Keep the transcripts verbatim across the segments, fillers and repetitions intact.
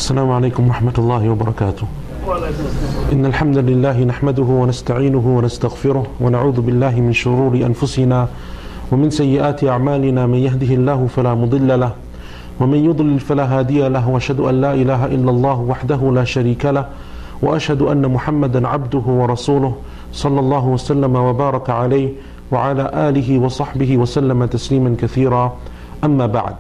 السلام عليكم ورحمة الله وبركاته. إن الحمد لله نحمده ونستعينه ونستغفره ونعوذ بالله من شرور أنفسنا ومن سيئات أعمالنا. من يهده الله فلا مضل له ومن يضلل فلا هادي له وأشهد أن لا إله إلا الله وحده لا شريك له وأشهد أن محمدا عبده ورسوله صلى الله وسلم وبارك عليه وعلى آله وصحبه وسلم تسليما كثيرا. أما بعد.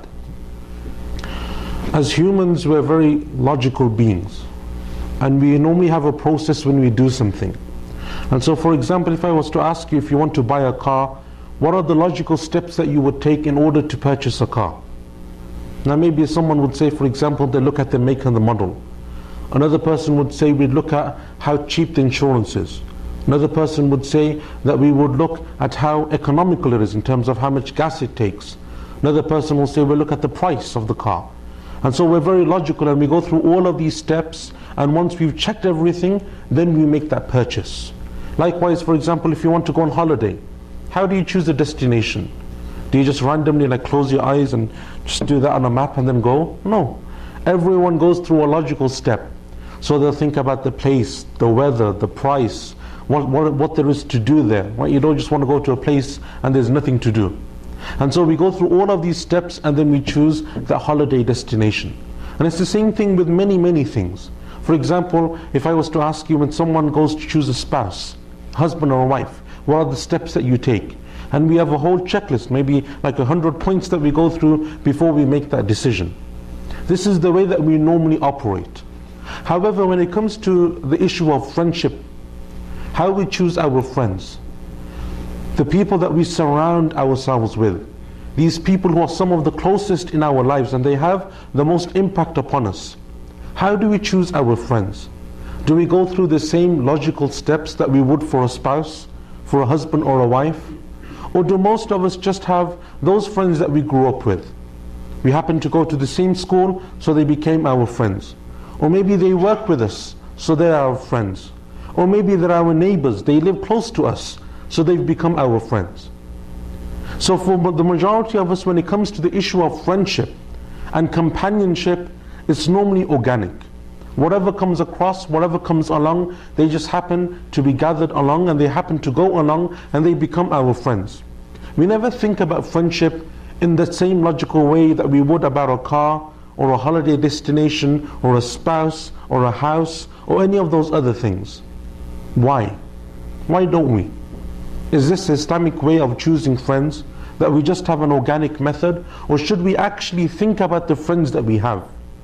As humans, we're very logical beings, and we normally have a process when we do something. And so, for example, if I was to ask you, if you want to buy a car, what are the logical steps that you would take in order to purchase a car? Now maybe someone would say, for example, they look at the make and the model. Another person would say we'd look at how cheap the insurance is. Another person would say that we would look at how economical it is in terms of how much gas it takes. Another person will say we'll look at the price of the car. And so we're very logical, and we go through all of these steps, and once we've checked everything, then we make that purchase. Likewise, for example, if you want to go on holiday, how do you choose a destination? Do you just randomly like close your eyes and just do that on a map and then go? No. Everyone goes through a logical step. So they'll think about the place, the weather, the price, what, what, what there is to do there. Right? You don't just want to go to a place and there's nothing to do. And so we go through all of these steps, and then we choose the holiday destination. And it's the same thing with many, many things. For example, if I was to ask you, when someone goes to choose a spouse, husband or wife, what are the steps that you take? And we have a whole checklist, maybe like a hundred points that we go through before we make that decision. This is the way that we normally operate. However, when it comes to the issue of friendship, how we choose our friends, the people that we surround ourselves with, these people who are some of the closest in our lives and they have the most impact upon us, how do we choose our friends? Do we go through the same logical steps that we would for a spouse, for a husband or a wife? Or do most of us just have those friends that we grew up with? We happen to go to the same school, so they became our friends. Or maybe they work with us, so they're our friends. Or maybe they're our neighbors, they live close to us, so they've become our friends. So for the majority of us, when it comes to the issue of friendship and companionship, it's normally organic. Whatever comes across, whatever comes along, they just happen to be gathered along, and they happen to go along, and they become our friends. We never think about friendship in the same logical way that we would about a car, or a holiday destination, or a spouse, or a house, or any of those other things. Why? Why don't we? Is this the Islamic way of choosing friends, that we just have an organic method? Or should we actually think about the friends that we have?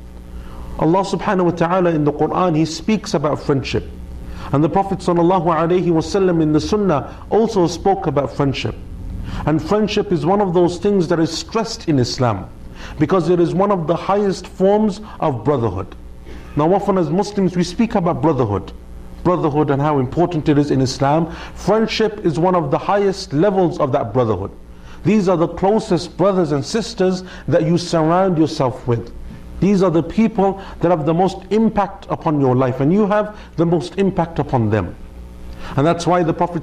Allah subhanahu wa ta'ala in the Quran, He speaks about friendship. And the Prophet sallallahu alaihi wasallam in the Sunnah also spoke about friendship. And friendship is one of those things that is stressed in Islam, because it is one of the highest forms of brotherhood. Now often as Muslims we speak about brotherhood. Brotherhood and how important it is in Islam. Friendship is one of the highest levels of that brotherhood. These are the closest brothers and sisters that you surround yourself with. These are the people that have the most impact upon your life, and you have the most impact upon them. And that's why the Prophet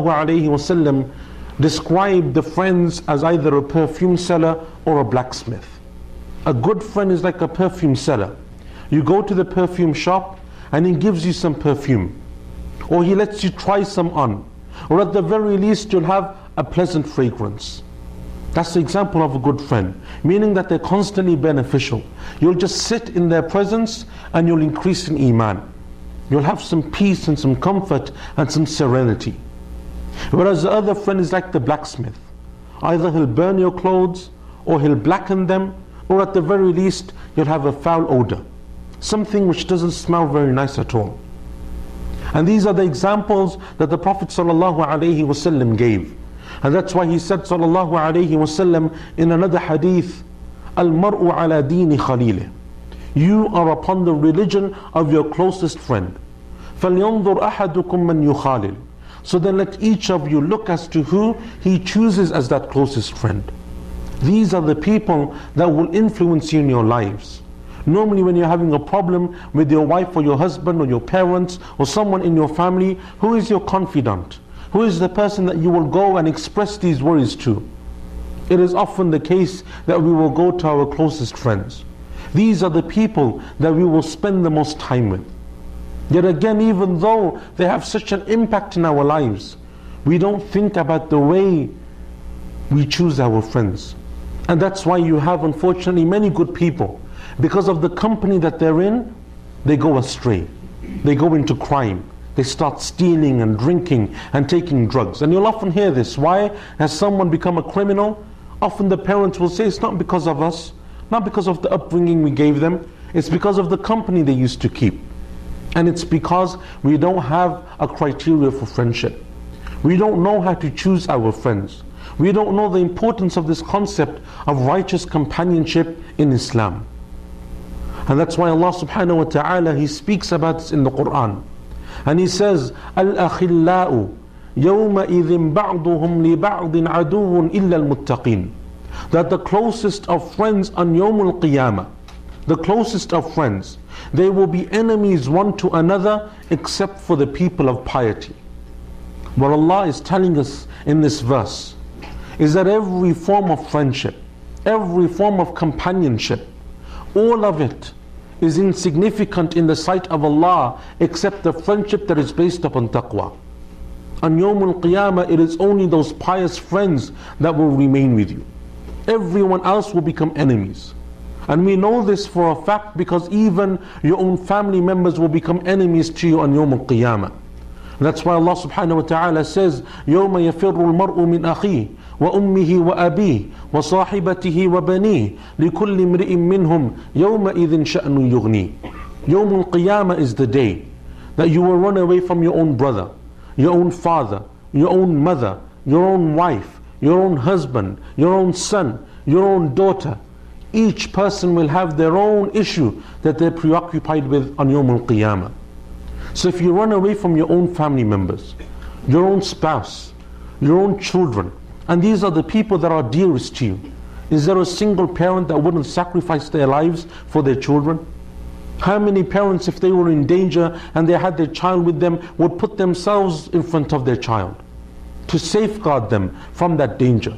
ﷺ described the friends as either a perfume seller or a blacksmith. A good friend is like a perfume seller. You go to the perfume shop and he gives you some perfume, or he lets you try some on, or at the very least you'll have a pleasant fragrance. That's the example of a good friend, meaning that they're constantly beneficial. You'll just sit in their presence and you'll increase in iman. You'll have some peace and some comfort and some serenity. Whereas the other friend is like the blacksmith. Either he'll burn your clothes, or he'll blacken them, or at the very least you'll have a foul odor, something which doesn't smell very nice at all. And these are the examples that the Prophet ﷺ gave. And that's why he said ﷺ in another hadith, Al-mar'u ala dini khalilih. You are upon the religion of your closest friend. فَلْيَنْظُرْ أَحَدُكُمْ مَنْ يُخَالِلُ. So then let each of you look as to who he chooses as that closest friend. These are the people that will influence you in your lives. Normally when you're having a problem with your wife or your husband or your parents or someone in your family, who is your confidant? Who is the person that you will go and express these worries to? It is often the case that we will go to our closest friends. These are the people that we will spend the most time with. Yet again, even though they have such an impact in our lives, we don't think about the way we choose our friends. And that's why you have, unfortunately, many good people, because of the company that they're in, they go astray. They go into crime. They start stealing and drinking and taking drugs. And you'll often hear this. Why has someone become a criminal? Often the parents will say, it's not because of us, not because of the upbringing we gave them, it's because of the company they used to keep. And it's because we don't have a criteria for friendship. We don't know how to choose our friends. We don't know the importance of this concept of righteous companionship in Islam. And that's why Allah subhanahu wa ta'ala, He speaks about this in the Quran. And He says, Al-akhillau yawma'idhin ba'duhum li ba'din aduwwun illa al-muttaqin. That the closest of friends on Yawm al-Qiyamah, the closest of friends, they will be enemies one to another except for the people of piety. What Allah is telling us in this verse is that every form of friendship, every form of companionship, all of it is insignificant in the sight of Allah except the friendship that is based upon taqwa. On Yawm al-Qiyamah, it is only those pious friends that will remain with you. Everyone else will become enemies. And we know this for a fact because even your own family members will become enemies to you on Yawm al-Qiyamah. That's why Allah subhanahu wa ta'ala says, يَوْمَ يَفِرُّ الْمَرْءُ مِنْ أَخِيهِ وَأُمِّهِ وَأَبِيهِ وَصَاحِبَتِهِ وَبَنِيهِ لِكُلِّ امْرِئٍ مِّنْهُمْ يَوْمَئِذٍ شَأْنٌ يُغْنِيهِ. Yawm al-Qiyamah is the day that you will run away from your own brother, your own father, your own mother, your own wife, your own husband, your own son, your own daughter. Each person will have their own issue that they're preoccupied with on Yawm al-Qiyamah. So if you run away from your own family members, your own spouse, your own children, and these are the people that are dearest to you, is there a single parent that wouldn't sacrifice their lives for their children? How many parents, if they were in danger and they had their child with them, would put themselves in front of their child to safeguard them from that danger?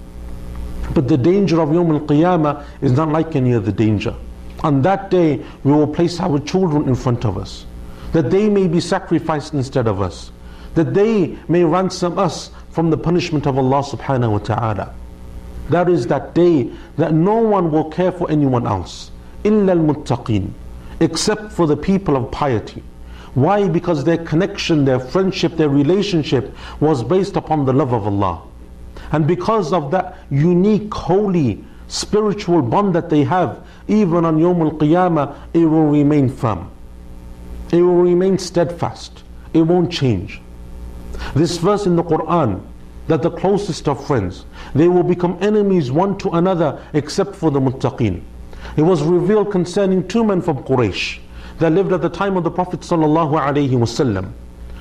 But the danger of Yawm al-Qiyamah is not like any other danger. On that day, we will place our children in front of us, that they may be sacrificed instead of us, that they may ransom us from the punishment of Allah subhanahu wa ta'ala. That is that day that no one will care for anyone else, illa al-muttaqin, except for the people of piety. Why? Because their connection, their friendship, their relationship was based upon the love of Allah. And because of that unique, holy, spiritual bond that they have, even on Yawm al-Qiyamah, it will remain firm. It will remain steadfast. It won't change. This verse in the Quran, that the closest of friends, they will become enemies one to another except for the muttaqeen. It was revealed concerning two men from Quraysh that lived at the time of the Prophet sallallahu alaihi wasallam.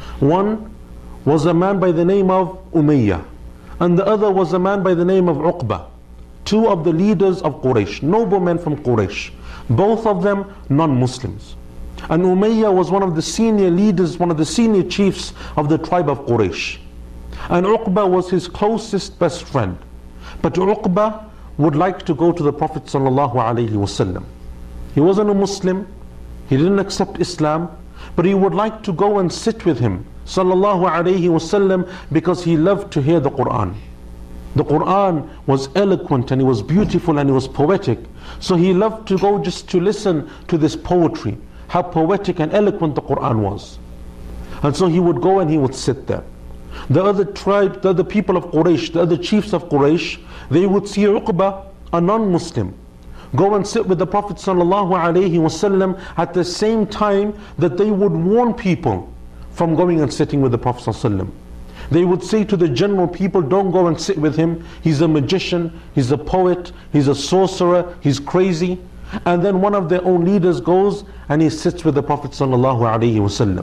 One was a man by the name of Umayyah, and the other was a man by the name of Uqba. Two of the leaders of Quraysh, noblemen from Quraysh, both of them non-Muslims. And Umayyah was one of the senior leaders, one of the senior chiefs of the tribe of Quraysh. And Uqba was his closest best friend. But Uqba would like to go to the Prophet sallallahu alaihi wasallam. He wasn't a Muslim, he didn't accept Islam, but he would like to go and sit with him sallallahu alaihi wasallam because he loved to hear the Quran. The Quran was eloquent and it was beautiful and it was poetic. So he loved to go just to listen to this poetry, how poetic and eloquent the Quran was. And so he would go and he would sit there. The other tribe, the other people of Quraysh, the other chiefs of Quraysh, they would see Uqba, a non-Muslim, go and sit with the Prophet sallallahu alaihi wasallam at the same time that they would warn people from going and sitting with the Prophet sallallahu alaihi wasallam. They would say to the general people, don't go and sit with him, he's a magician, he's a poet, he's a sorcerer, he's crazy. And then one of their own leaders goes and he sits with the Prophet sallallahu alaihi wasallam.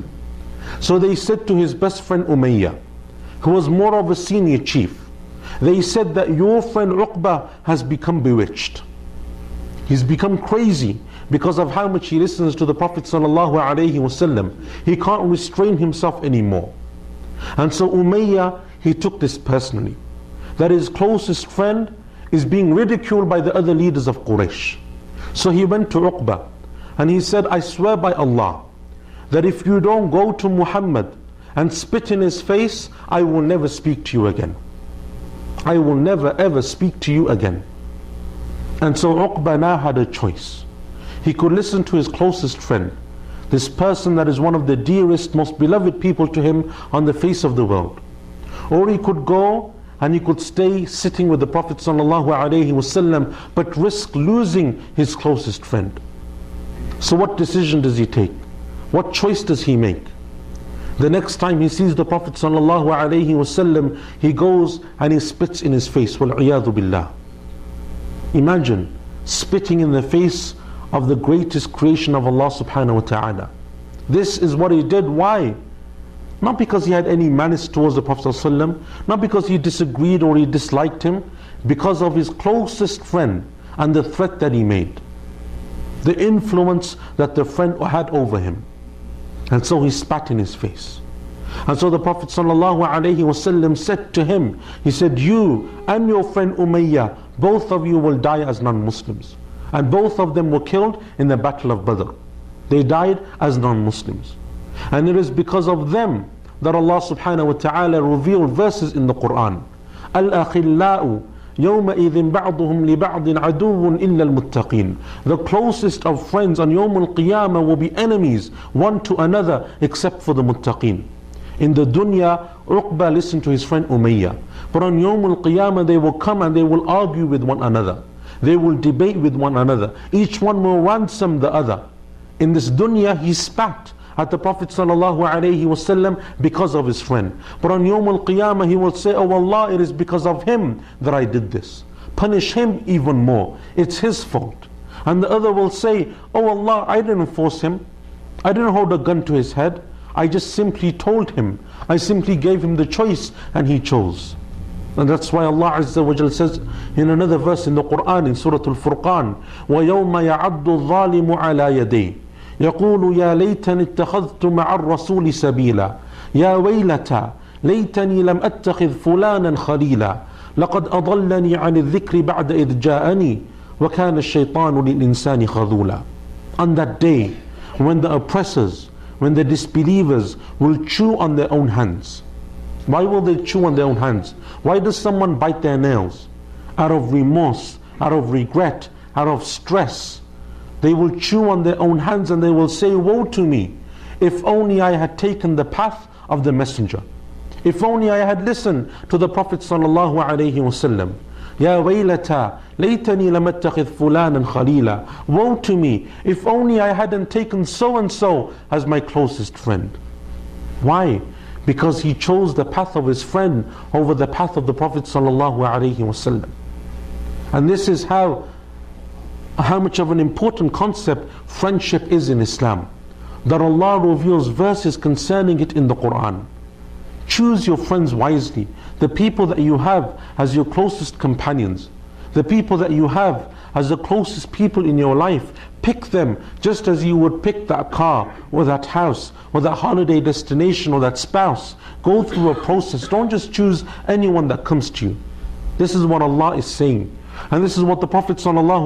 So they said to his best friend Umayyah, who was more of a senior chief, they said that your friend Uqba has become bewitched. He's become crazy because of how much he listens to the Prophet sallallahu alaihi wasallam. He can't restrain himself anymore. And so Umayyah, he took this personally, that his closest friend is being ridiculed by the other leaders of Quraysh. So he went to Uqba and he said, I swear by Allah that if you don't go to Muhammad and spit in his face, I will never speak to you again. I will never ever speak to you again. And so Uqba now had a choice. He could listen to his closest friend, this person that is one of the dearest, most beloved people to him on the face of the world. Or he could go and he could stay sitting with the Prophet ﷺ, but risk losing his closest friend. So what decision does he take? What choice does he make? The next time he sees the Prophet ﷺ, he goes and he spits in his face. وَالْعِيَاذُ بِاللَّهِ. Imagine spitting in the face of the greatest creation of Allah subhanahu wa ta'ala. This is what he did. Why? Not because he had any malice towards the Prophet ﷺ, not because he disagreed or he disliked him, because of his closest friend and the threat that he made, the influence that the friend had over him. And so he spat in his face. And so the Prophet ﷺ said to him, he said, you and your friend Umayyah, both of you will die as non-Muslims. And both of them were killed in the battle of Badr. They died as non-Muslims. And it is because of them that Allah subhanahu wa ta'ala revealed verses in the Quran. Al-akhillau yawma'idhin ba'duhum li ba'din aduwwun illa al-muttaqin. The closest of friends on Yawm al-Qiyamah will be enemies one to another except for the muttaqin. In the dunya, Uqba listened to his friend Umayyah. But on Yawm al-Qiyamah they will come and they will argue with one another. They will debate with one another. Each one will ransom the other. In this dunya he spat at the Prophet ﷺ because of his friend. But on Yawm al-Qiyamah he will say, oh Allah, it is because of him that I did this. Punish him even more. It's his fault. And the other will say, oh Allah, I didn't force him. I didn't hold a gun to his head. I just simply told him. I simply gave him the choice and he chose. And that's why Allah Azza wa Jal says in another verse in the Quran, in Surah Al-Furqan, وَيَوْمَ يَعَدُّ الظَّالِمُ عَلَى يَدَيْهِ يقول يا ليتني اتخذت مع الرسول سبيلا يا ويلتى ليتني لم أتخذ فلانا خليلا لقد أضلني عن الذكر بعد إذ جاءني وكان الشيطان للإنسان خذولا. On that day when the oppressors, when the disbelievers will chew on their own hands. Why will they chew on their own hands? Why does someone bite their nails? Out of remorse, out of regret, out of stress. They will chew on their own hands and they will say, woe to me, if only I had taken the path of the messenger. If only I had listened to the Prophet sallallahu alaihi wasallam. Ya waylata, laytani lam attakhidh fulanan khalila. Woe to me, if only I hadn't taken so and so as my closest friend. Why? Because he chose the path of his friend over the path of the Prophet sallallahu alaihi wasallam. And this is how how much of an important concept friendship is in Islam, that Allah reveals verses concerning it in the Quran. Choose your friends wisely. The people that you have as your closest companions, the people that you have as the closest people in your life, pick them just as you would pick that car or that house or that holiday destination or that spouse. Go through a process. Don't just choose anyone that comes to you. This is what Allah is saying. And this is what the Prophet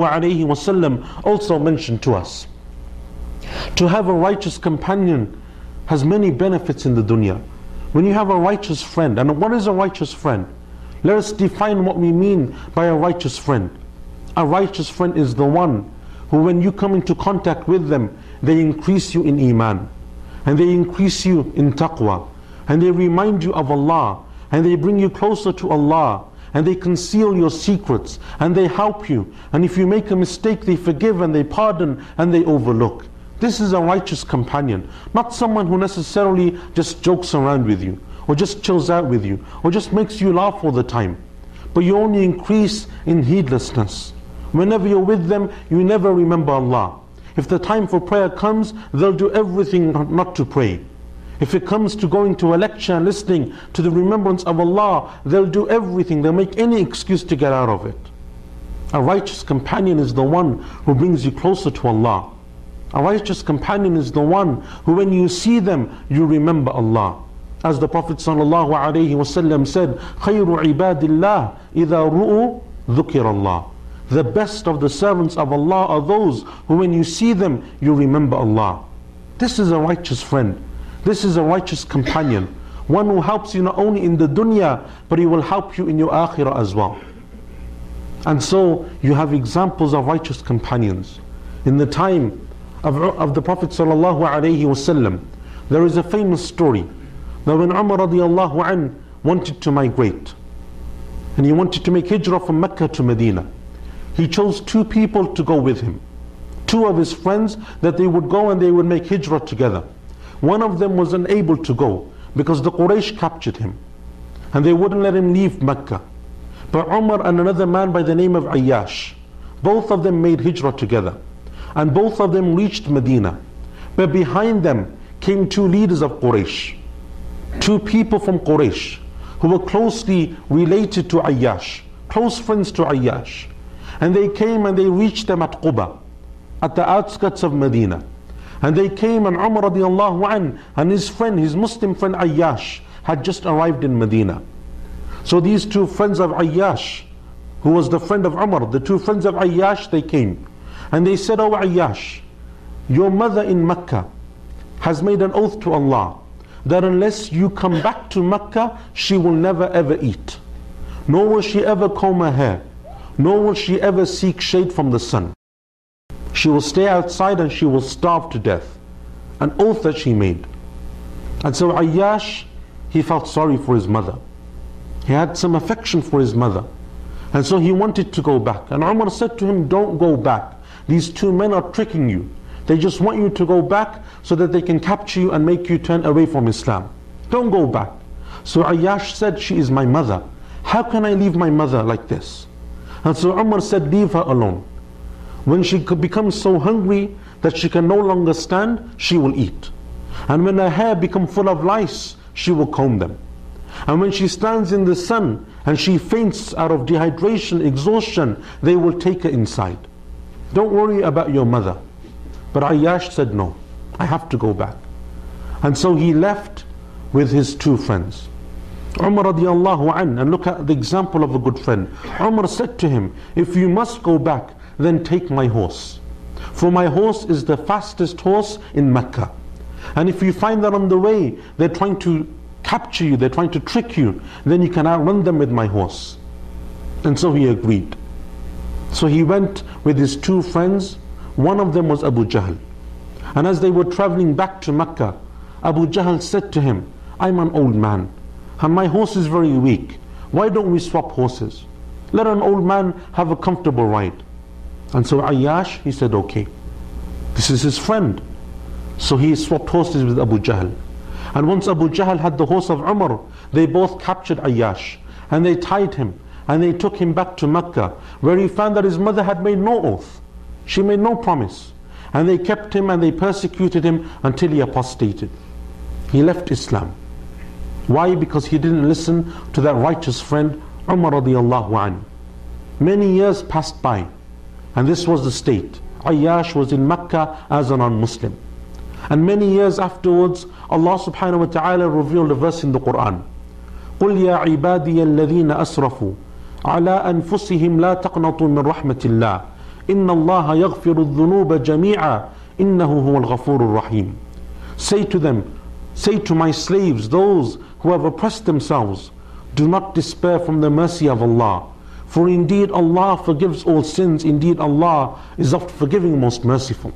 ﷺ also mentioned to us. To have a righteous companion has many benefits in the dunya. When you have a righteous friend, and what is a righteous friend? Let us define what we mean by a righteous friend. A righteous friend is the one who, when you come into contact with them, they increase you in iman, and they increase you in taqwa, and they remind you of Allah, and they bring you closer to Allah, and they conceal your secrets, and they help you, and if you make a mistake they forgive and they pardon and they overlook. This is a righteous companion, not someone who necessarily just jokes around with you, or just chills out with you, or just makes you laugh all the time, but you only increase in heedlessness. Whenever you're with them, you never remember Allah. If the time for prayer comes, they'll do everything not to pray. If it comes to going to a lecture and listening to the remembrance of Allah, they'll do everything, they'll make any excuse to get out of it. A righteous companion is the one who brings you closer to Allah. A righteous companion is the one who, when you see them, you remember Allah. As the Prophet ﷺ said, خَيْرُ عِبَادِ اللَّهِ إِذَا رُؤُوا ذُكِرَ اللَّهِ. The best of the servants of Allah are those who when you see them, you remember Allah. This is a righteous friend. This is a righteous companion. One who helps you not only in the dunya, but he will help you in your akhirah as well. And so you have examples of righteous companions. In the time of, of the Prophet sallallahu alaihi wasallam, there is a famous story that when Umar radiallahu anh wanted to migrate, and he wanted to make hijrah from Mecca to Medina, he chose two people to go with him. Two of his friends that they would go and they would make hijrah together. One of them was unable to go because the Quraysh captured him and they wouldn't let him leave Mecca. But Umar and another man by the name of Ayyash, both of them made hijrah together and both of them reached Medina. But behind them came two leaders of Quraysh, two people from Quraysh who were closely related to Ayyash, close friends to Ayyash. And they came and they reached them at Quba, at the outskirts of Medina. And they came and Umar radiallahu anh and his friend, his Muslim friend Ayyash had just arrived in Medina. So these two friends of Ayyash, who was the friend of Umar, the two friends of Ayyash, they came. And they said, "Oh Ayyash, your mother in Mecca has made an oath to Allah that unless you come back to Mecca, she will never ever eat. Nor will she ever comb her hair. Nor will she ever seek shade from the sun. She will stay outside and she will starve to death." An oath that she made. And so Ayyash, he felt sorry for his mother. He had some affection for his mother. And so he wanted to go back. And Umar said to him, "Don't go back. These two men are tricking you. They just want you to go back so that they can capture you and make you turn away from Islam. Don't go back." So Ayyash said, "She is my mother. How can I leave my mother like this?" And so Umar said, "Leave her alone. When she becomes so hungry that she can no longer stand, she will eat. And when her hair becomes full of lice, she will comb them. And when she stands in the sun and she faints out of dehydration, exhaustion, they will take her inside. Don't worry about your mother." But Ayyash said, "No, I have to go back." And so he left with his two friends. Umar radiallahu anh, and look at the example of a good friend. Umar said to him, "If you must go back, then take my horse. For my horse is the fastest horse in Mecca. And if you find that on the way they're trying to capture you, they're trying to trick you, then you can outrun them with my horse." And so he agreed. So he went with his two friends. One of them was Abu Jahl. And as they were traveling back to Mecca, Abu Jahl said to him, "I'm an old man and my horse is very weak. Why don't we swap horses? Let an old man have a comfortable ride." And so Ayyash, he said, "Okay." This is his friend. So he swapped horses with Abu Jahl. And once Abu Jahl had the horse of Umar, they both captured Ayyash and they tied him and they took him back to Mecca, where he found that his mother had made no oath. She made no promise. And they kept him and they persecuted him until he apostated. He left Islam. Why? Because he didn't listen to that righteous friend Umar radiallahu anh. Many years passed by, and this was the state. Ayyash was in Mecca as a non-Muslim. And many years afterwards, Allah subhanahu wa ta'ala revealed a verse in the Quran. قُلْ يَا عِبَادِيَ الَّذِينَ أَسْرَفُوا عَلَىٰ أَنفُسِهِمْ لَا تَقْنَطُوا مِنْ رَحْمَةِ اللَّهِ إِنَّ اللَّهَ يَغْفِرُ الذُّنُوبَ جَمِيعًا إِنَّهُ هُوَ الْغَفُورُ الرَّحِيمُ. Say to them, say to my slaves, those who have oppressed themselves, do not despair from the mercy of Allah. For indeed Allah forgives all sins. Indeed Allah is oft forgiving, most merciful.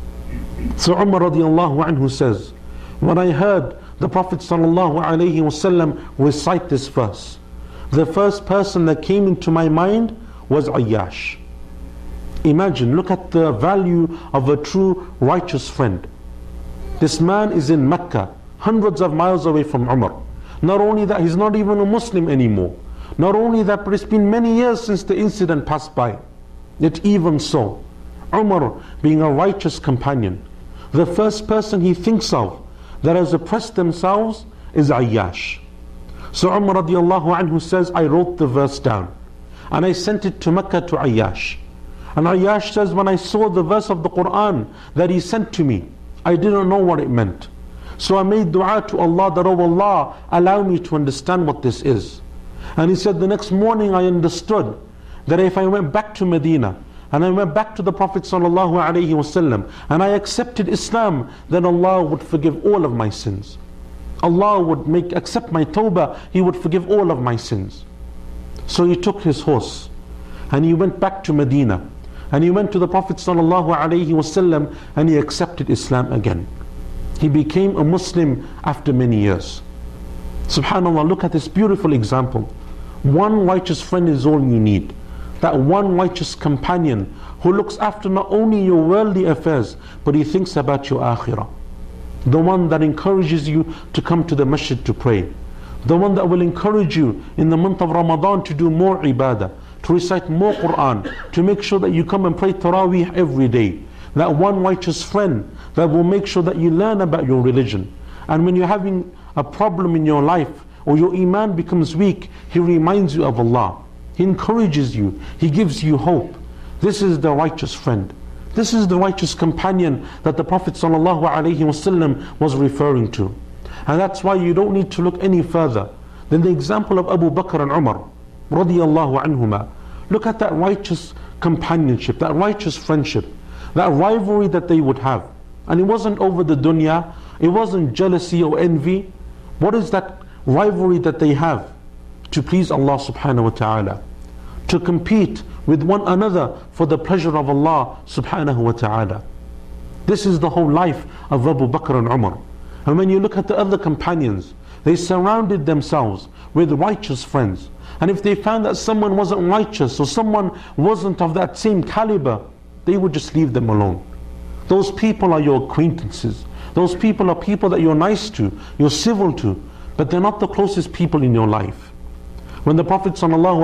So Umar radiallahu anhu says, when I heard the Prophet sallallahu alayhi wasallam recite this verse, the first person that came into my mind was Ayyash. Imagine, look at the value of a true righteous friend. This man is in Mecca, hundreds of miles away from Umar. Not only that, he's not even a Muslim anymore. Not only that, but it's been many years since the incident passed by. Yet even so, Umar, being a righteous companion, the first person he thinks of that has oppressed themselves is Ayyash. So Umar radiallahu anhu says, I wrote the verse down and I sent it to Mecca to Ayyash. And Ayyash says, when I saw the verse of the Quran that he sent to me, I didn't know what it meant. So I made dua to Allah that, oh Allah, allow me to understand what this is. And he said, the next morning I understood that if I went back to Medina and I went back to the Prophet sallallahu alaihi wasallam and I accepted Islam, then Allah would forgive all of my sins. Allah would make accept my tawbah, He would forgive all of my sins. So he took his horse and he went back to Medina and he went to the Prophet sallallahu alaihi wasallam and he accepted Islam again. He became a Muslim after many years. Subhanallah, look at this beautiful example. One righteous friend is all you need. That one righteous companion who looks after not only your worldly affairs, but he thinks about your akhirah. The one that encourages you to come to the masjid to pray. The one that will encourage you in the month of Ramadan to do more ibadah, to recite more Quran, to make sure that you come and pray Taraweeh every day. That one righteous friend that will make sure that you learn about your religion. And when you're having a problem in your life or your iman becomes weak, he reminds you of Allah. He encourages you. He gives you hope. This is the righteous friend. This is the righteous companion that the Prophet ﷺ was referring to. And that's why you don't need to look any further than the example of Abu Bakr and Umar radiyallahu anhuma. Look at that righteous companionship, that righteous friendship, that rivalry that they would have. And it wasn't over the dunya, it wasn't jealousy or envy. What is that rivalry that they have? To please Allah subhanahu wa ta'ala, to compete with one another for the pleasure of Allah subhanahu wa ta'ala. This is the whole life of Abu Bakr and Umar. And when you look at the other companions, they surrounded themselves with righteous friends. And if they found that someone wasn't righteous or someone wasn't of that same caliber, they would just leave them alone. Those people are your acquaintances. Those people are people that you're nice to, you're civil to, but they're not the closest people in your life. When the Prophet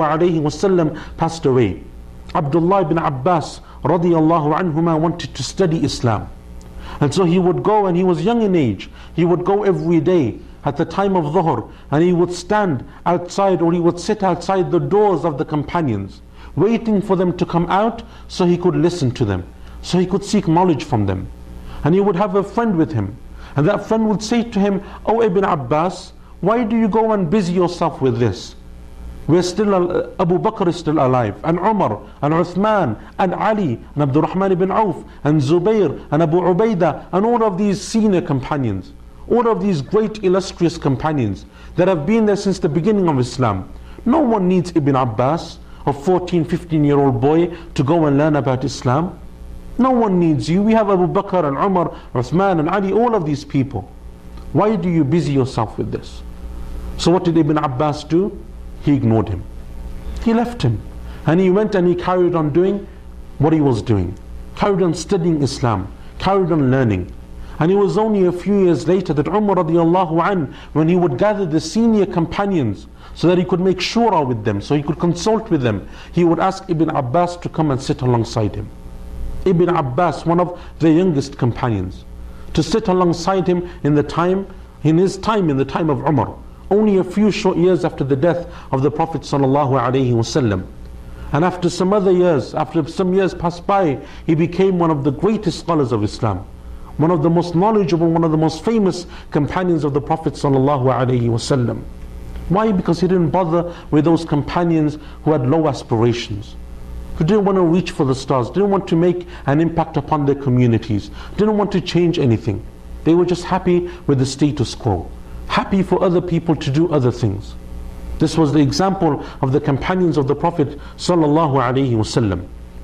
ﷺ passed away, Abdullah ibn Abbas radiyallahu anhuma wanted to study Islam. And so he would go, and he was young in age, he would go every day at the time of Dhuhr, and he would stand outside, or he would sit outside the doors of the companions, waiting for them to come out so he could listen to them, so he could seek knowledge from them. And he would have a friend with him, and that friend would say to him, "Oh Ibn Abbas, why do you go and busy yourself with this? We're still, Abu Bakr is still alive, and Umar, and Uthman, and Ali, and Abdul Rahman ibn Auf, and Zubayr, and Abu Ubaidah, and all of these senior companions, all of these great illustrious companions that have been there since the beginning of Islam. No one needs Ibn Abbas, a fourteen, fifteen year old boy, to go and learn about Islam. No one needs you. We have Abu Bakr and Umar, Uthman and Ali, all of these people. Why do you busy yourself with this?" So what did Ibn Abbas do? He ignored him. He left him. And he went and he carried on doing what he was doing. Carried on studying Islam. Carried on learning. And it was only a few years later that Umar radiallahu anh, when he would gather the senior companions so that he could make shura with them, so he could consult with them, he would ask Ibn Abbas to come and sit alongside him. Ibn Abbas, one of the youngest companions, to sit alongside him in the time, in his time, in the time of Umar, only a few short years after the death of the Prophet sallallahu alaihi wasallam. And after some other years, after some years passed by, he became one of the greatest scholars of Islam, one of the most knowledgeable, one of the most famous companions of the Prophet sallallahu alaihi wasallam. Why? Because he didn't bother with those companions who had low aspirations, who didn't want to reach for the stars, didn't want to make an impact upon their communities, didn't want to change anything. They were just happy with the status quo, happy for other people to do other things. This was the example of the companions of the Prophet sallallahu alaihi wasallam.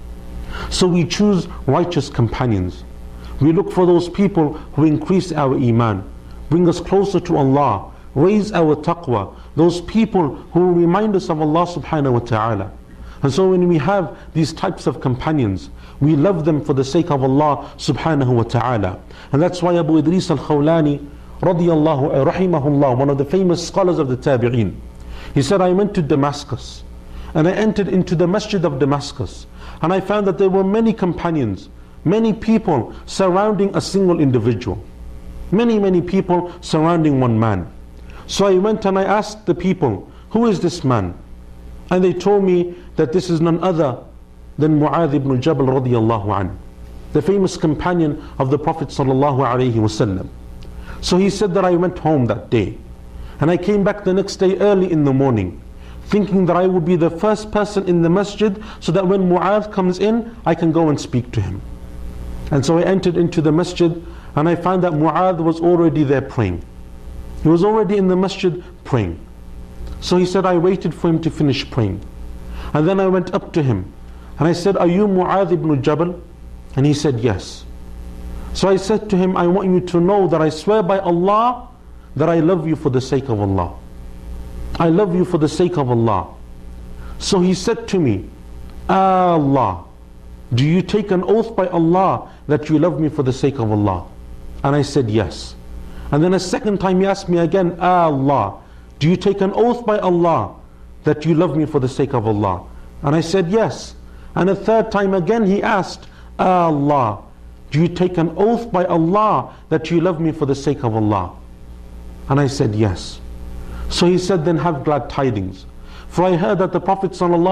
So we choose righteous companions. We look for those people who increase our iman, bring us closer to Allah, raise our taqwa, those people who remind us of Allah subhanahu wa ta'ala. And so when we have these types of companions, we love them for the sake of Allah subhanahu wa ta'ala. And that's why Abu Idris al-Khawlani radiyallahu rahimahullah, one of the famous scholars of the Tabi'een, he said, "I went to Damascus and I entered into the masjid of Damascus, and I found that there were many companions, many people surrounding a single individual, many many people surrounding one man. So I went and I asked the people, who is this man? And they told me that this is none other than Mu'adh ibn Jabal radiyallahu anhu, the famous companion of the Prophet sallallahu alaihi wasallam." So he said that I went home that day, and I came back the next day early in the morning, thinking that I would be the first person in the masjid so that when Mu'adh comes in, I can go and speak to him. And so I entered into the masjid and I found that Mu'adh was already there praying. He was already in the masjid praying. So he said, I waited for him to finish praying. And then I went up to him and I said, are you Mu'adh ibn Jabal? And he said, yes. So I said to him, I want you to know that I swear by Allah that I love you for the sake of Allah. I love you for the sake of Allah. So he said to me, Allah, do you take an oath by Allah that you love me for the sake of Allah? And I said, yes. And then a second time he asked me again, Allah, do you take an oath by Allah that you love me for the sake of Allah? And I said, yes. And a third time again he asked, Allah, do you take an oath by Allah that you love me for the sake of Allah? And I said, yes. So he said, then have glad tidings. For I heard that the Prophet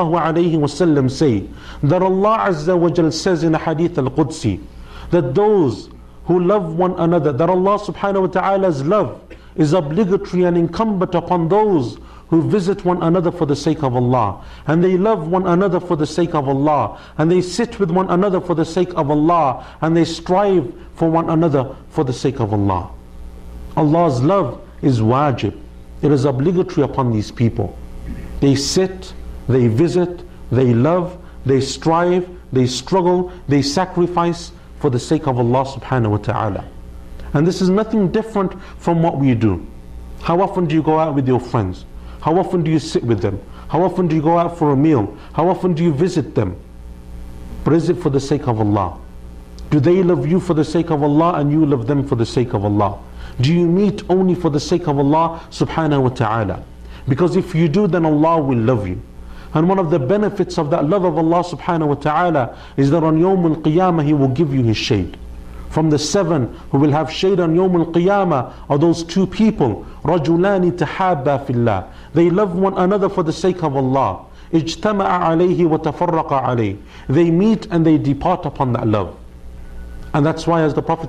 ﷺ say that Allah Azza wa Jal says in a hadith al-Qudsi that those who love one another, that Allah subhanahu wa ta'ala's love is obligatory and incumbent upon those who visit one another for the sake of Allah, and they love one another for the sake of Allah, and they sit with one another for the sake of Allah, and they strive for one another for the sake of Allah. Allah's love is wajib. It is obligatory upon these people. They sit, they visit, they love, they strive, they struggle, they sacrifice for the sake of Allah subhanahu wa ta'ala. And this is nothing different from what we do. How often do you go out with your friends? How often do you sit with them? How often do you go out for a meal? How often do you visit them? But is it for the sake of Allah? Do they love you for the sake of Allah and you love them for the sake of Allah? Do you meet only for the sake of Allah subhanahu wa ta'ala? Because if you do, then Allah will love you. And one of the benefits of that love of Allah subhanahu wa ta'ala is that on Yawm al-Qiyamah He will give you His shade. From the seven who will have shade on Yawm al-Qiyamah are those two people, رَجُلَانِ تَحَابَّا فِي اللَّهِ. They love one another for the sake of Allah. اجْتَمَعَ عَلَيْهِ وَتَفَرَّقَ عَلَيْهِ. They meet and they depart upon that love. And that's why, as the Prophet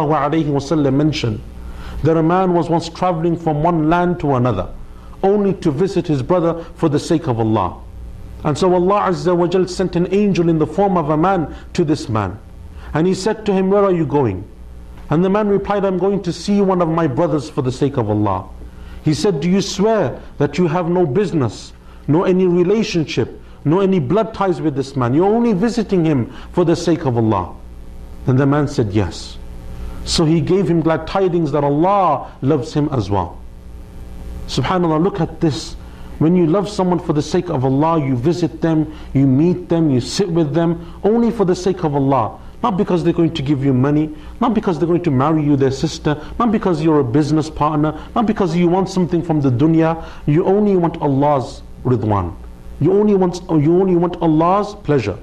ﷺ mentioned, that a man was once traveling from one land to another, only to visit his brother for the sake of Allah. And so Allah Azza wa Jal sent an angel in the form of a man to this man. And he said to him, where are you going? And the man replied, I'm going to see one of my brothers for the sake of Allah. He said, do you swear that you have no business, no any relationship, no any blood ties with this man? You're only visiting him for the sake of Allah. And the man said, yes. So he gave him glad tidings that Allah loves him as well. SubhanAllah, look at this. When you love someone for the sake of Allah, you visit them, you meet them, you sit with them, only for the sake of Allah. Not because they're going to give you money, not because they're going to marry you their sister, not because you're a business partner, not because you want something from the dunya. You only want Allah's ridwan. You only want, you only want Allah's pleasure.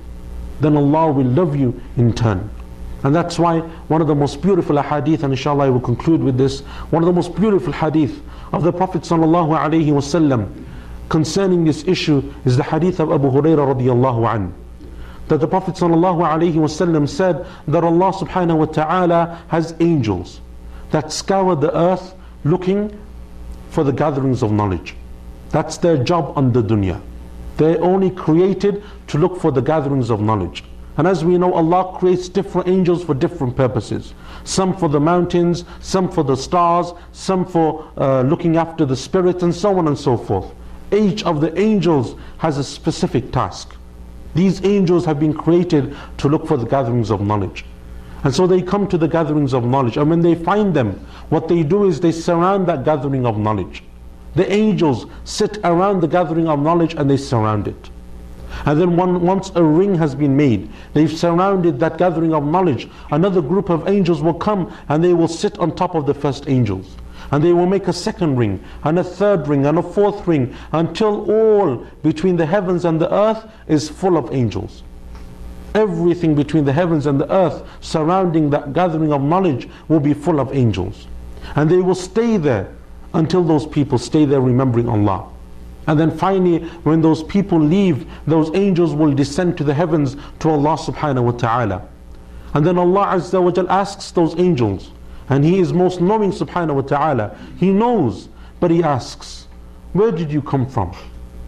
Then Allah will love you in turn. And that's why one of the most beautiful hadith, and inshallah I will conclude with this, one of the most beautiful hadith of the Prophet sallallahu alaihi wasallam concerning this issue is the hadith of Abu Hurairah radiyallahu anhu. That the Prophet sallallahu alaihi wasallam said that Allah subhanahu wa ta'ala has angels that scour the earth looking for the gatherings of knowledge. That's their job on the dunya. They're only created to look for the gatherings of knowledge. And as we know, Allah creates different angels for different purposes. Some for the mountains, some for the stars, some for uh, looking after the spirit, and so on and so forth. Each of the angels has a specific task. These angels have been created to look for the gatherings of knowledge. And so they come to the gatherings of knowledge, and when they find them, what they do is they surround that gathering of knowledge. The angels sit around the gathering of knowledge and they surround it. And then one, once a ring has been made, they've surrounded that gathering of knowledge, another group of angels will come and they will sit on top of the first angels. And they will make a second ring, and a third ring, and a fourth ring, until all between the heavens and the earth is full of angels. Everything between the heavens and the earth surrounding that gathering of knowledge will be full of angels. And they will stay there until those people stay there remembering Allah. And then finally, when those people leave, those angels will descend to the heavens to Allah subhanahu wa ta'ala. And then Allah Azza wa Jal asks those angels, and He is most knowing subhanahu wa ta'ala. He knows, but He asks, where did you come from?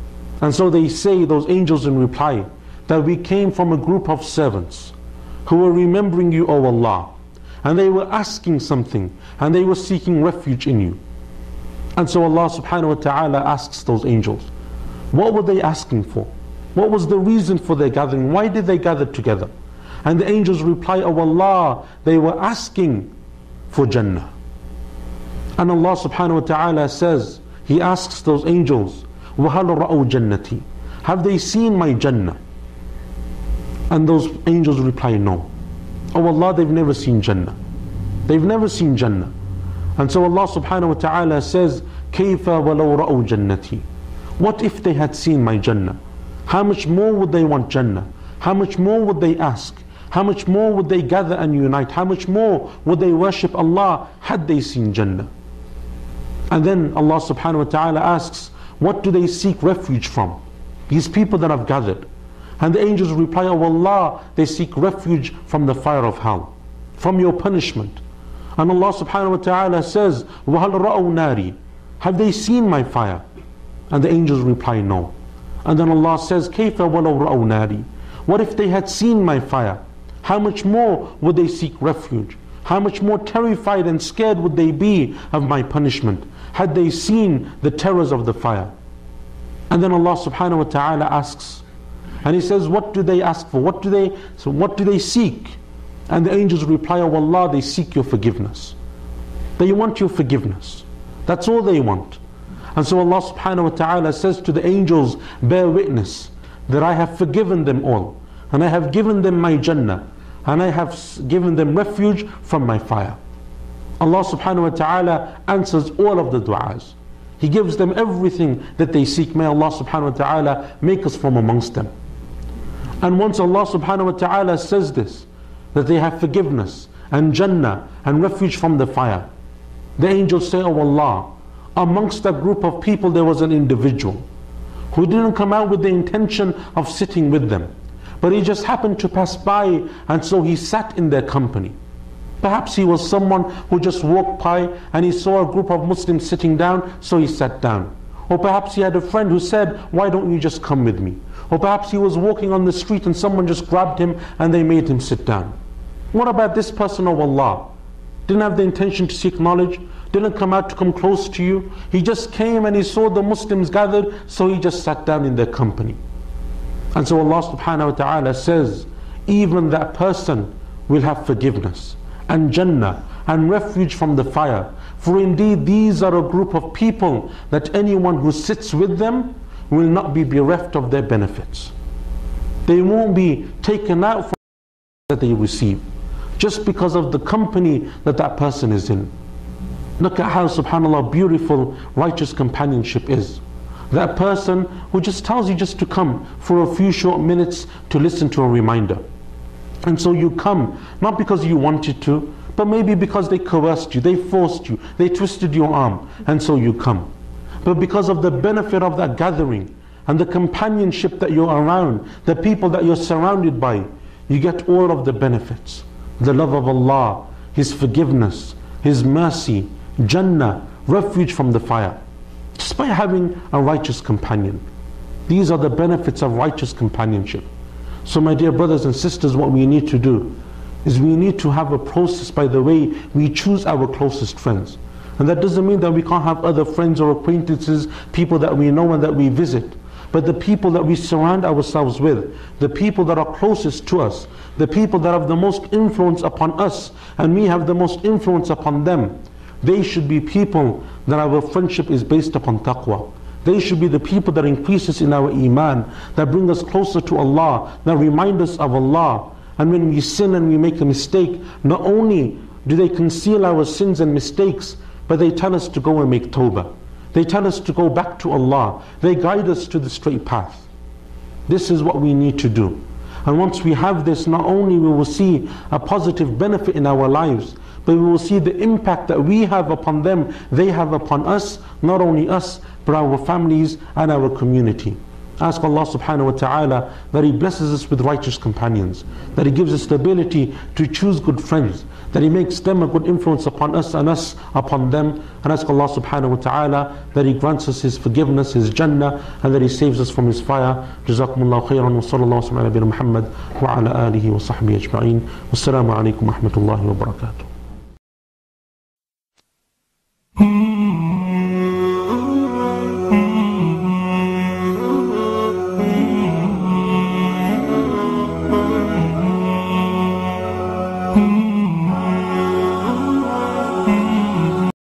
And so they say, those angels in reply, that we came from a group of servants who were remembering you, O Allah, and they were asking something, and they were seeking refuge in you. And so Allah subhanahu wa ta'ala asks those angels, what were they asking for? What was the reason for their gathering? Why did they gather together? And the angels reply, O Allah, they were asking for Jannah. And Allah subhanahu wa ta'ala says, He asks those angels, وَهَلْ رَأَوْ جَنَّتِي, have they seen my Jannah? And those angels reply, no. Oh Allah, they've never seen Jannah. They've never seen Jannah. And so Allah subhanahu wa ta'ala says, كَيْفَ وَلَوْ رَأَوْ جَنَّتِي, what if they had seen my Jannah? How much more would they want Jannah? How much more would they ask? How much more would they gather and unite? How much more would they worship Allah had they seen Jannah? And then Allah subhanahu wa ta'ala asks, what do they seek refuge from? These people that have gathered. And the angels reply, oh Allah, they seek refuge from the fire of hell, from your punishment. And Allah subhanahu wa ta'ala says, وَهَلْ رَأَوْ نَارِي, have they seen my fire? And the angels reply, no. And then Allah says, كَيْفَ وَلَوْ رَأَوْ نَارِي, what if they had seen my fire? How much more would they seek refuge? How much more terrified and scared would they be of my punishment had they seen the terrors of the fire? And then Allah subhanahu wa ta'ala asks, and He says, what do they ask for? What do they, so what do they seek? And the angels reply, oh Allah, they seek your forgiveness. They want your forgiveness. That's all they want. And so Allah subhanahu wa ta'ala says to the angels, bear witness that I have forgiven them all, and I have given them my Jannah, and I have given them refuge from my fire. Allah subhanahu wa ta'ala answers all of the du'as. He gives them everything that they seek. May Allah subhanahu wa ta'ala make us from amongst them. And once Allah subhanahu wa ta'ala says this, that they have forgiveness and Jannah and refuge from the fire, the angels say, oh Allah, amongst that group of people there was an individual who didn't come out with the intention of sitting with them, but he just happened to pass by, and so he sat in their company. Perhaps he was someone who just walked by and he saw a group of Muslims sitting down, so he sat down. Or perhaps he had a friend who said, why don't you just come with me? Or perhaps he was walking on the street and someone just grabbed him and they made him sit down. What about this person of Allah? Didn't have the intention to seek knowledge, didn't come out to come close to you. He just came and he saw the Muslims gathered, so he just sat down in their company. And so Allah subhanahu wa ta'ala says, even that person will have forgiveness and Jannah and refuge from the fire. For indeed these are a group of people that anyone who sits with them will not be bereft of their benefits. They won't be taken out from that they receive, just because of the company that that person is in. Look at how, subhanAllah, beautiful righteous companionship is. That person who just tells you just to come for a few short minutes to listen to a reminder. And so you come, not because you wanted to, but maybe because they coerced you, they forced you, they twisted your arm, and so you come. But because of the benefit of that gathering and the companionship that you're around, the people that you're surrounded by, you get all of the benefits. The love of Allah, His forgiveness, His mercy, Jannah, refuge from the fire, just by having a righteous companion. These are the benefits of righteous companionship. So my dear brothers and sisters, what we need to do is we need to have a process by the way we choose our closest friends. And that doesn't mean that we can't have other friends or acquaintances, people that we know and that we visit. But the people that we surround ourselves with, the people that are closest to us, the people that have the most influence upon us, and we have the most influence upon them, they should be people that our friendship is based upon taqwa. They should be the people that increase us in our iman, that bring us closer to Allah, that remind us of Allah. And when we sin and we make a mistake, not only do they conceal our sins and mistakes, but they tell us to go and make tawbah. They tell us to go back to Allah. They guide us to the straight path. This is what we need to do. And once we have this, not only we will see a positive benefit in our lives, but we will see the impact that we have upon them, they have upon us, not only us, but our families and our community. Ask Allah subhanahu wa ta'ala that He blesses us with righteous companions, that He gives us the ability to choose good friends, that He makes them a good influence upon us and us upon them. And ask Allah subhanahu wa ta'ala that He grants us His forgiveness, His Jannah, and that He saves us from His fire. Jazakumullahu khairan wa sallallahu ala nabiyyina Muhammad wa ala alihi wa sahbihi ajma'in. Wassalamu alaikum wa rahmatullahi wa barakatuh.